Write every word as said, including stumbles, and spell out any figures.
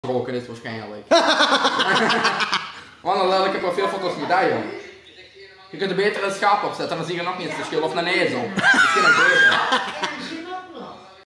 roken is waarschijnlijk. Wat een lelijke profielfoto's moet dat, joh. Je kunt er beter een schaap opzetten, dan zie je nog niet het verschil. Of een ezel. Misschien een beter.